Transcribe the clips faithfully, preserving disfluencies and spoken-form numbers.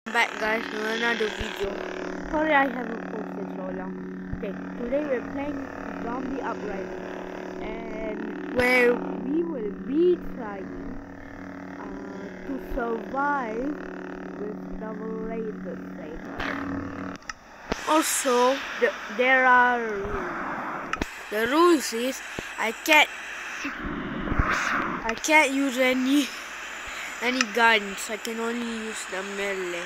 Back guys to another video. Sorry I haven't posted so long. Okay, today we're playing Zombie Uprising and where we will be trying uh, to survive with double laser saber. Also, the, there are rules. The rules is I can't I can't use any any guns. I can only use the melee.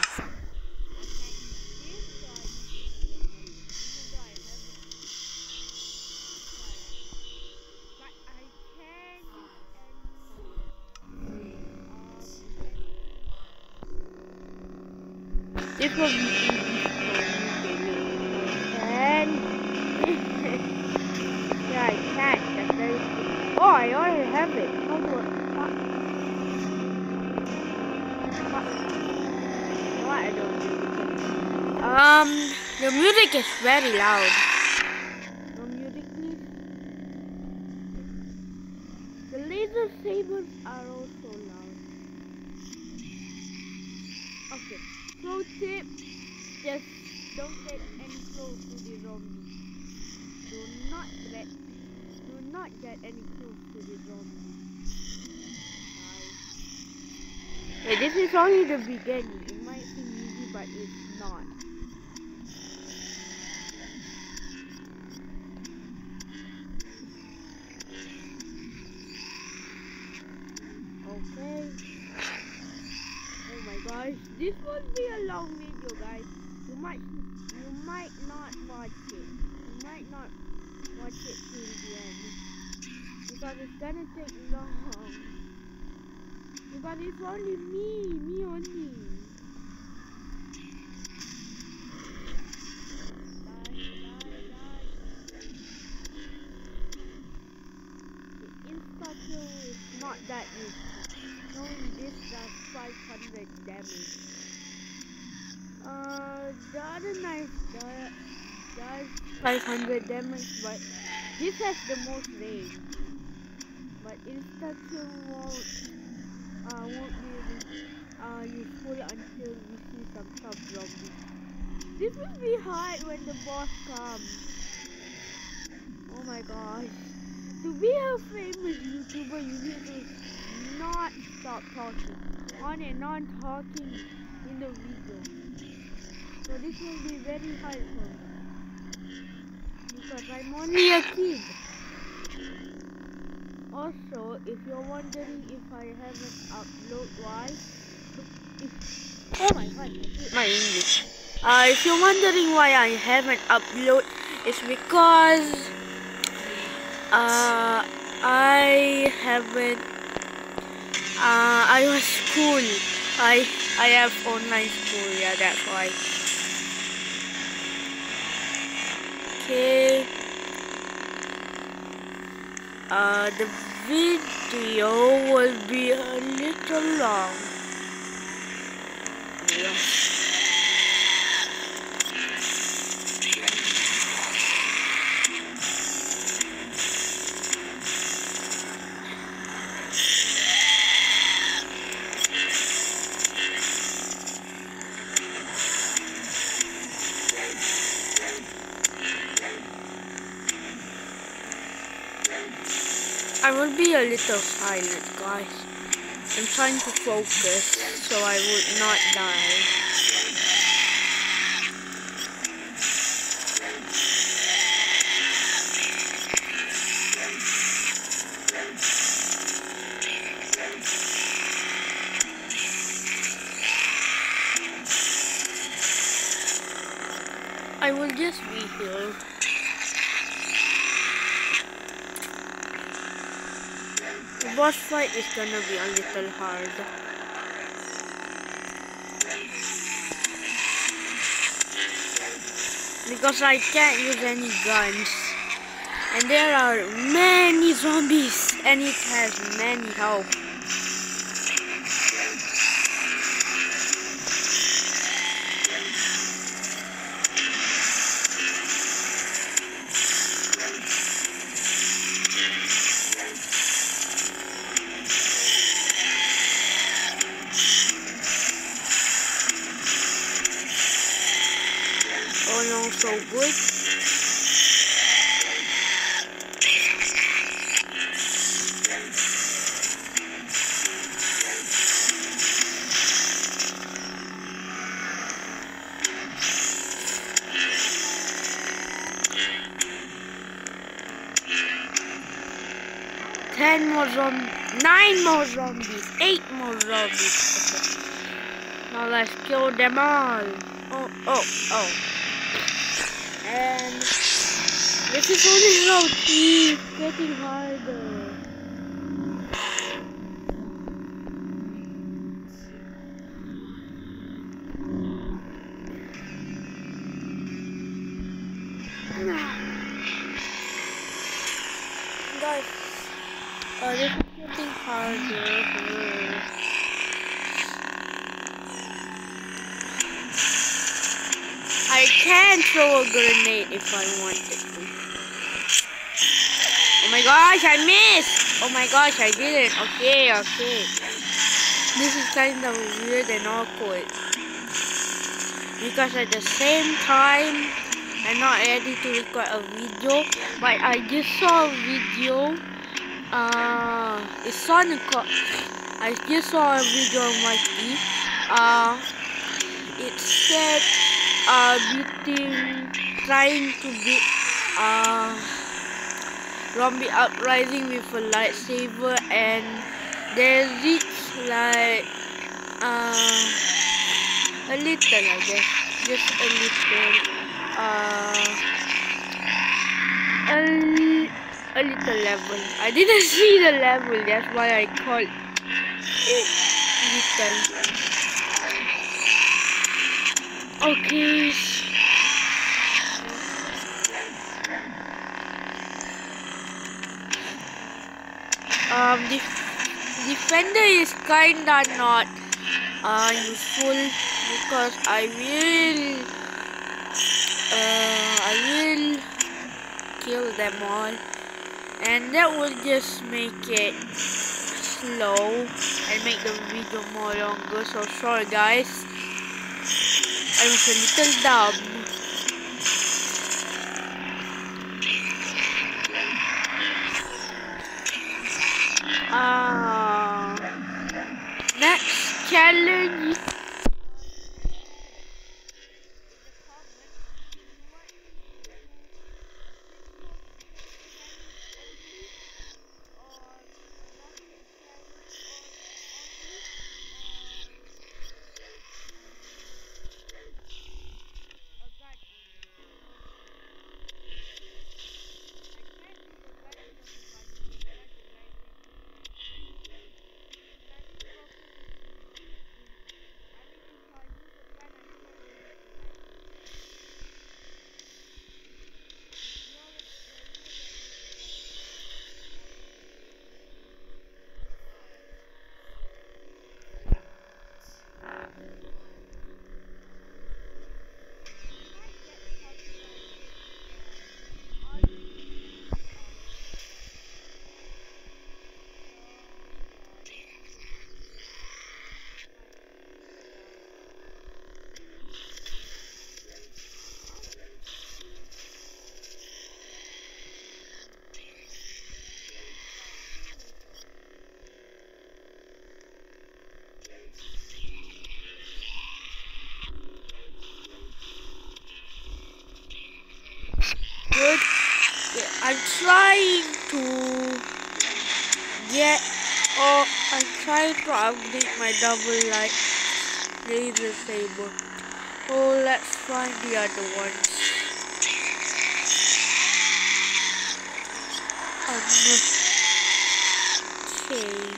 This will be easy and yeah, I can't. That's very cool. Oh, I already have it. How do I? What? What? What I don't do. Um, the music is very loud. No music, please. The laser sabers are also loud. Okay. Pro tip: just don't get any close to the zombie. Do not get, do not get any close to the zombie. Hey, this is only the beginning. It might seem easy, but it's not. Okay. Oh my gosh, this will be a long video, guys. You might, you might not watch it. You might not watch it till the end because it's gonna take long. Because it's only me, me only. Die, die, die. The insta kill is not that easy. Knowing this does five hundred damage. Uh, the other knife does, does five hundred damage, but this has the most range. But insta kill won't. Uh, won't be uh, useful until we see some tough zombies. This will be hard when the boss comes. Oh my gosh. To be a famous YouTuber, you need to not stop talking. On and on talking in the video. So this will be very hard for me. Because I'm only a kid. Also, if you're wondering if I haven't uploaded why, if, oh my god, my English. Uh, if you're wondering why I haven't uploaded, it's because uh, I haven't. Uh, I was school. I I have online school. Yeah, that's why. Okay. Uh, the video will be a little long. Yeah. I will be a little silent, guys. I'm trying to focus so I would not die. I will just be here. The boss fight is gonna be a little hard. Because I can't use any guns. And there are many zombies and it has many health. along so good. Ten more zombies, nine more zombies, eight more zombies. Okay. Now let's kill them all. Oh, oh, oh. And this is only round three, it's getting harder. Guys, uh, this is getting harder. I can throw a grenade if I wanted to. Oh my gosh, I missed! Oh my gosh, I didn't. Okay, okay. This is kind of weird and awkward. Because at the same time, I'm not ready to record a video. But I just saw a video. Uh, it's on the co- I just saw a video on my feed. Uh, it said uh, beating, trying to beat uh, zombie uprising with a lightsaber, and they reach like uh, a little, I guess, just a little, uh, a, a little level. I didn't see the level, that's why I called it little. Okay. Um, the defender is kinda not uh, useful because I will, uh, I will kill them all, and that will just make it slow and make the video more longer. So sorry guys, I was a little dumb. Ah, uh, next challenge. Good. Yeah, I'm trying to get, or I'm trying to upgrade my double light laser saber. Oh, let's find the other ones. Um, okay.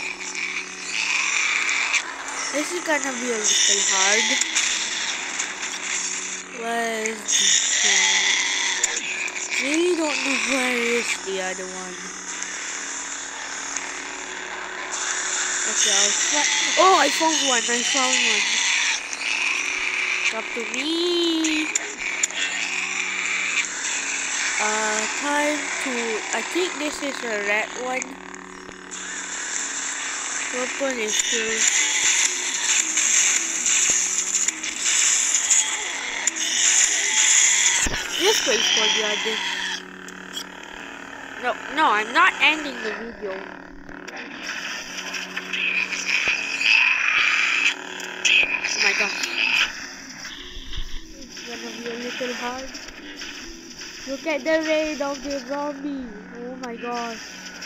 This is gonna be a little hard. Where's this one? Really don't know where is the other one. Okay, I'll find. Oh, I found one. I found one. Come to me. Uh, time to. I think this is a red one. Purple is still. just wait for the other. No, no, I'm not ending the video. Oh my gosh. It's gonna be a little hard. Look at the raid of the zombie. Oh my gosh.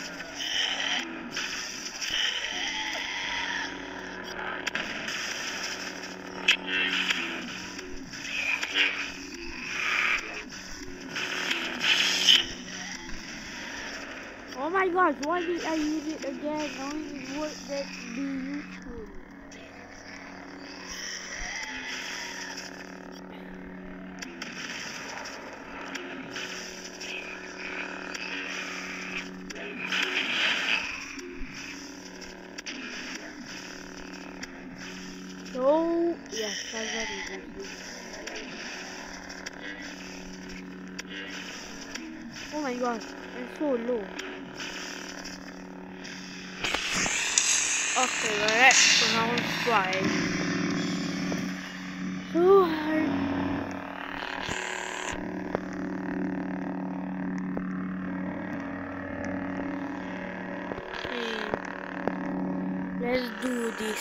Oh my gosh, why did I use it again? Knowing it would that be useful. So, yes, I very good. Oh my gosh, I'm so low. Okay, we're at round five. So hard. Okay, let's do this.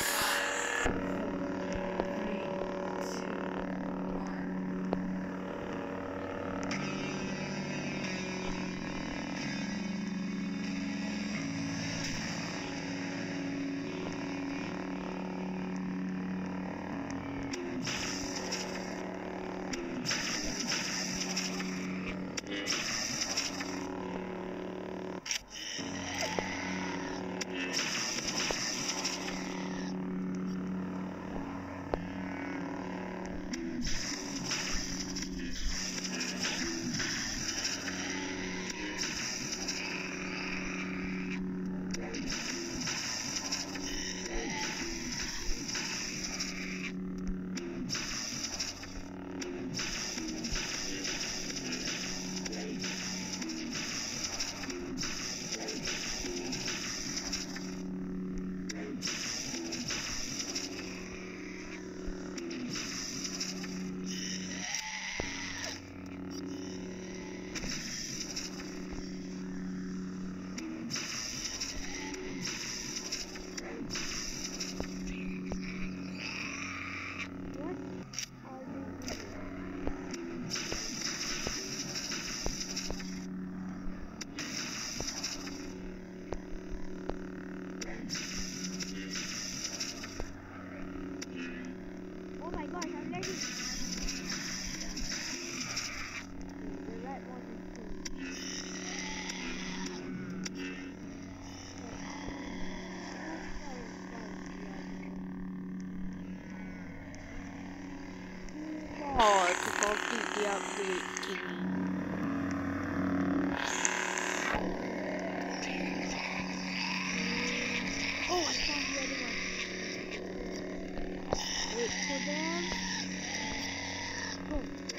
Oh, to complete the upgrade thingy. Oh, I found the other one. Wait for them. Go.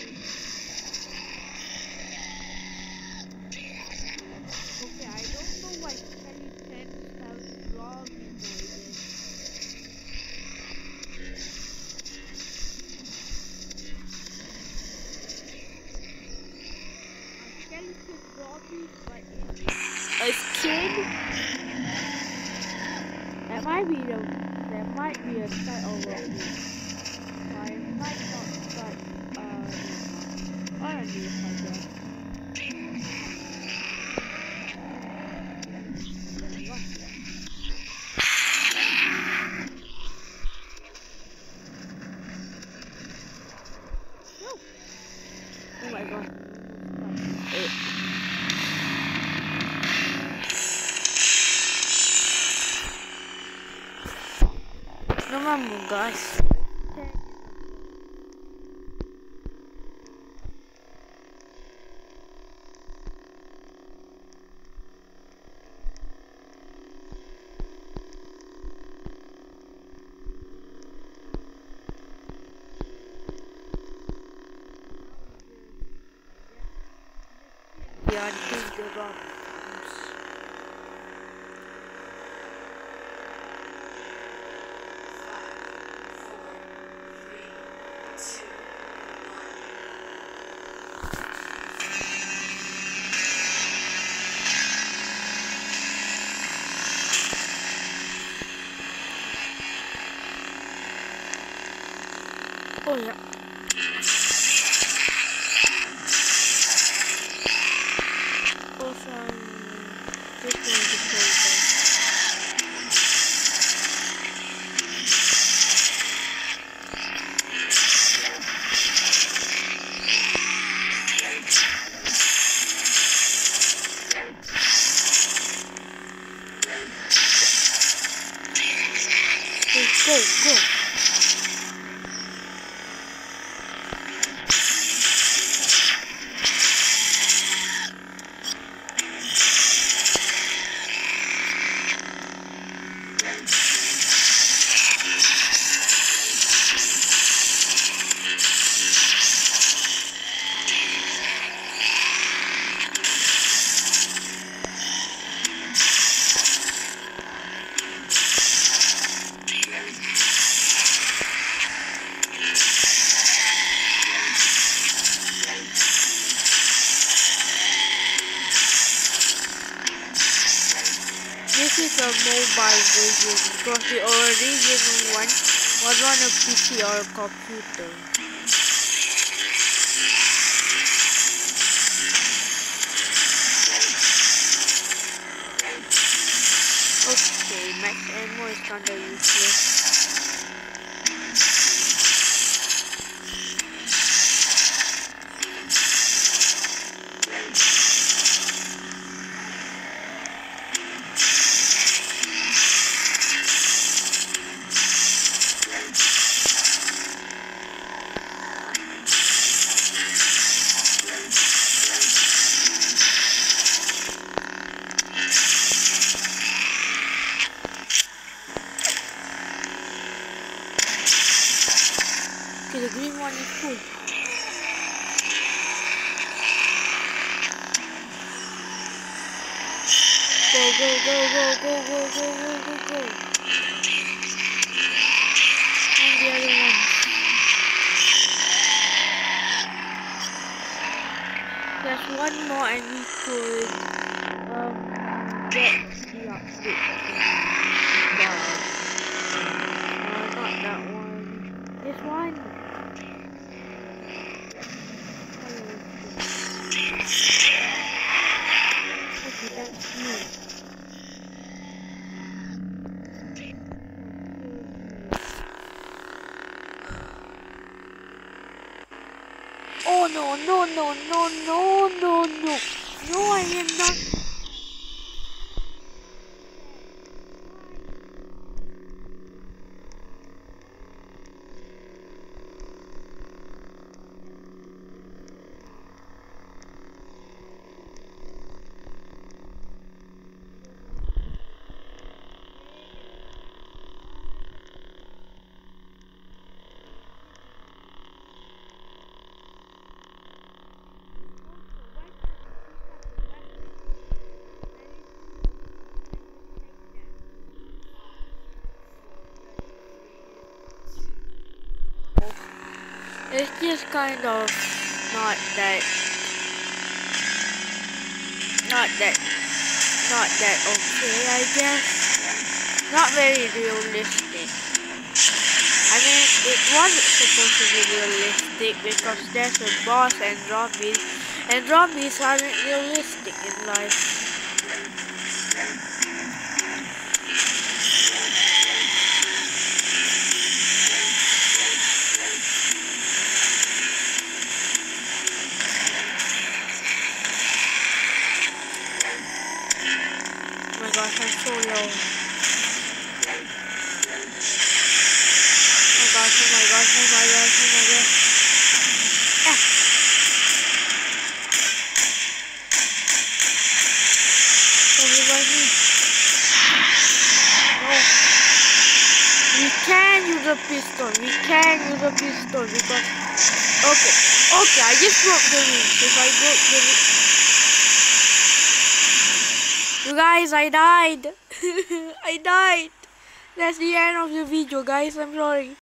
Okay, I don't know why Kelly tends to have zombie noises. Skeleton zombies, but it's a skin. That might be the that might be a start of a I might not start uh on this, I guess. No. Oh my god. It. Remember, guys. Yeah, think about Oh yeah. Also, I'm just going to close that. Go, go. This is a mobile version because the original one was on a P C or a computer. Okay, max ammo is kinda useless. Okay, the green one is full. Go, go, go, go, go, go, go, go, go, go. And the other one. There's one more and we could um get the update. Wow. Uh, not that one. This one. Okay, that's me. Oh no, no, no, no, no, no, no. No, I am not. It's just kind of not that, not that, not that okay, I guess. Not very realistic. I mean, it wasn't supposed to be realistic because there's a boss and zombies, and zombies aren't realistic in life. Oh my gosh, I'm so low. Oh gosh, oh my gosh, oh my gosh, oh my gosh. Ah. Don't revive me. No. We can use a pistol. We can use a pistol because... Okay, okay, I just broke the rules. If I broke the rules... You guys, I died. I died. That's the end of the video, guys. I'm sorry.